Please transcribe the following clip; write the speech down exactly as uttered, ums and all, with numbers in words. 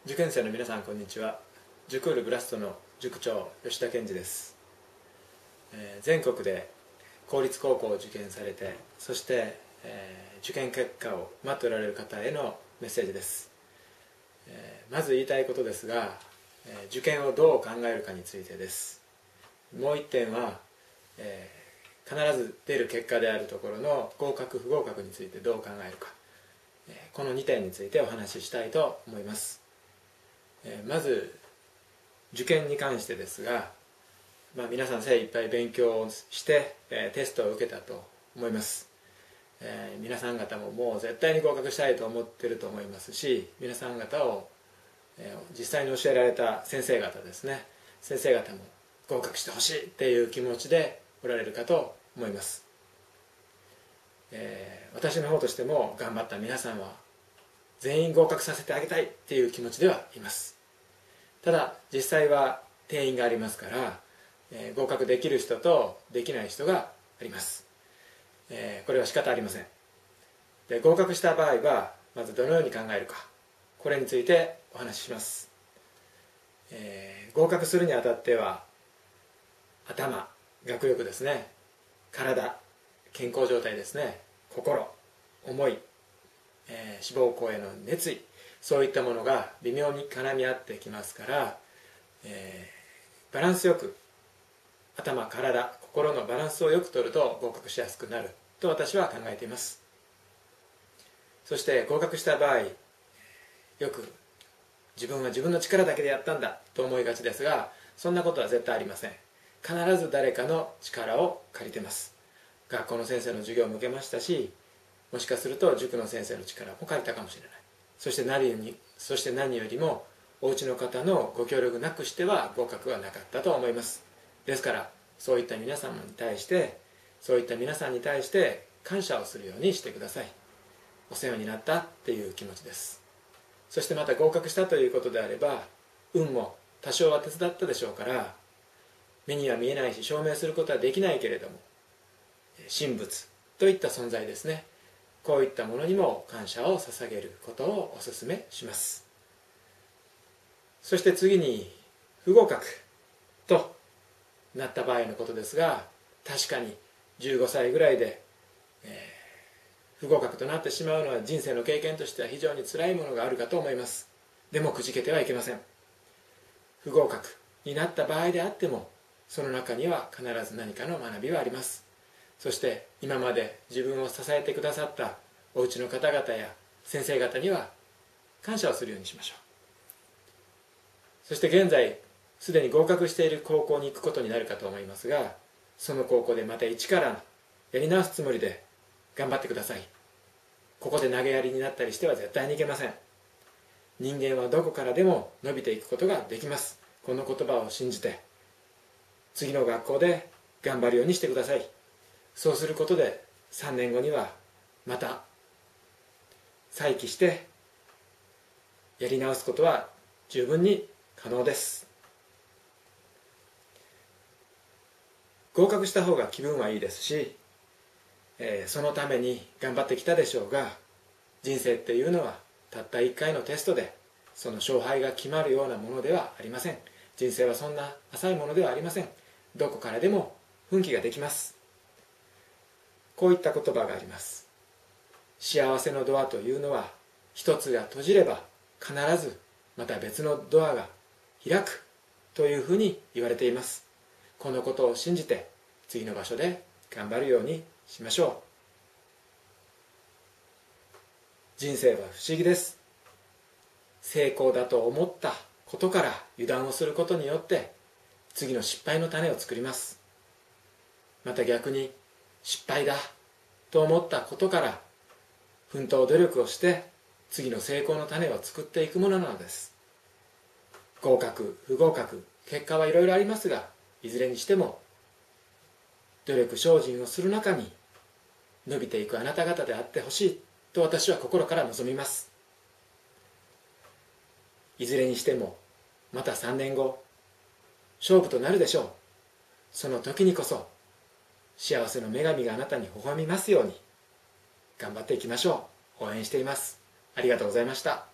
受験生の皆さんこんにちは。ジュクールブラストの塾長吉田健二です。えー、全国で公立高校を受験されて、そして、えー、受験結果を待っておられる方へのメッセージです。えー、まず言いたいことですが、えー、受験をどう考えるかについてです。もう一点は、えー、必ず出る結果であるところの合格不合格についてどう考えるか、えー、このにてんについてお話ししたいと思います。えー、まず受験に関してですが、まあ、皆さん精一杯勉強をして、えー、テストを受けたと思います。えー、皆さん方ももう絶対に合格したいと思っていると思いますし、皆さん方を、えー、実際に教えられた先生方ですね、先生方も合格してほしいっていう気持ちでおられるかと思います。えー、私の方としても頑張った皆さんは全員合格させてあげたいっていう気持ちではいます。ただ実際は定員がありますから、えー、合格できる人とできない人があります。えー、これは仕方ありません。で、合格した場合はまずどのように考えるか、これについてお話しします。えー、合格するにあたっては頭、学力ですね、体、健康状態ですね、心、思い、えー、志望校への熱意、そういったものが微妙に絡み合ってきますから、えー、バランスよく頭、体、心のバランスをよく取ると合格しやすくなると私は考えています。そして合格した場合、よく自分は自分の力だけでやったんだと思いがちですが、そんなことは絶対ありません。必ず誰かの力を借りてます。学校の先生の授業も受けましたし、もしかすると塾の先生の力も借りたかもしれない。そして何より、そして何よりもお家の方のご協力なくしては合格はなかったと思います。ですからそういった皆様に対してそういった皆さんに対して感謝をするようにしてください。お世話になったっていう気持ちです。そしてまた合格したということであれば、運も多少は手伝ったでしょうから、目には見えないし証明することはできないけれども、神仏といった存在ですね、こういったものにも感謝を捧げることをお勧めします。そして次に不合格となった場合のことですが、確かにじゅうごさいぐらいで、えー、不合格となってしまうのは人生の経験としては非常につらいものがあるかと思います。でもくじけてはいけません。不合格になった場合であっても、その中には必ず何かの学びはあります。そして今まで自分を支えてくださったお家の方々や先生方には感謝をするようにしましょう。そして現在すでに合格している高校に行くことになるかと思いますが、その高校でまた一からやり直すつもりで頑張ってください。ここで投げやりになったりしては絶対にいけません。人間はどこからでも伸びていくことができます。この言葉を信じて次の学校で頑張るようにしてください。そうすることでさんねんごにはまた再起してやり直すことは十分に可能です。合格した方が気分はいいですし、えー、そのために頑張ってきたでしょうが、人生っていうのはたったいっかいのテストでその勝敗が決まるようなものではありません。人生はそんな浅いものではありません。どこからでも奮起ができます。こういった言葉があります。幸せのドアというのは一つが閉じれば必ずまた別のドアが開くというふうに言われています。このことを信じて次の場所で頑張るようにしましょう。人生は不思議です。成功だと思ったことから油断をすることによって次の失敗の種を作ります。また逆に失敗だと思ったことから奮闘努力をして次の成功の種を作っていくものなのです。合格不合格、結果はいろいろありますが、いずれにしても努力精進をする中に伸びていくあなた方であってほしいと私は心から望みます。いずれにしてもまたさんねんご勝負となるでしょう。その時にこそ幸せの女神があなたに微笑みますように頑張っていきましょう。応援しています。ありがとうございました。